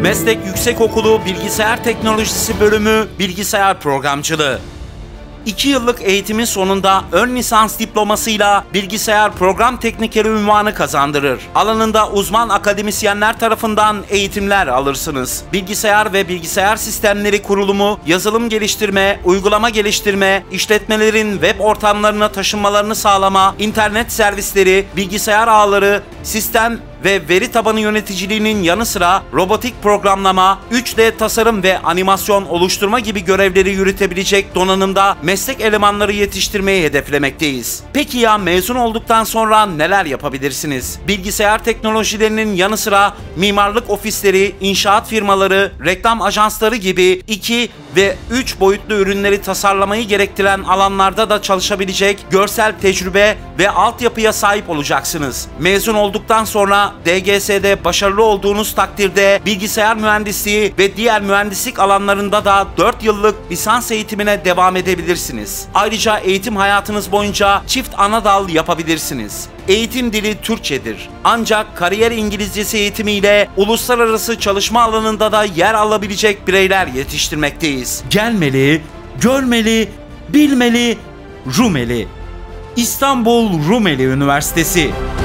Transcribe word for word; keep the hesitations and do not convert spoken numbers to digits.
Meslek Yüksekokulu Bilgisayar Teknolojisi Bölümü Bilgisayar Programcılığı. İki yıllık eğitimin sonunda ön lisans diplomasıyla bilgisayar program teknikeri unvanı kazandırır. Alanında uzman akademisyenler tarafından eğitimler alırsınız. Bilgisayar ve bilgisayar sistemleri kurulumu, yazılım geliştirme, uygulama geliştirme, işletmelerin web ortamlarına taşınmalarını sağlama, internet servisleri, bilgisayar ağları, sistem ve veri tabanı yöneticiliğinin yanı sıra robotik programlama, üç D tasarım ve animasyon oluşturma gibi görevleri yürütebilecek donanımda meslek elemanları yetiştirmeyi hedeflemekteyiz. Peki ya mezun olduktan sonra neler yapabilirsiniz? Bilgisayar teknolojilerinin yanı sıra mimarlık ofisleri, inşaat firmaları, reklam ajansları gibi iki ve üç boyutlu ürünleri tasarlamayı gerektiren alanlarda da çalışabilecek görsel tecrübe ve altyapıya sahip olacaksınız. Mezun olduktan sonra D G S'de başarılı olduğunuz takdirde bilgisayar mühendisliği ve diğer mühendislik alanlarında da dört yıllık lisans eğitimine devam edebilirsiniz. Ayrıca eğitim hayatınız boyunca çift ana dal yapabilirsiniz. Eğitim dili Türkçedir. Ancak kariyer İngilizcesi eğitimiyle uluslararası çalışma alanında da yer alabilecek bireyler yetiştirmekteyiz. Gelmeli, görmeli, bilmeli, Rumeli. İstanbul Rumeli Üniversitesi.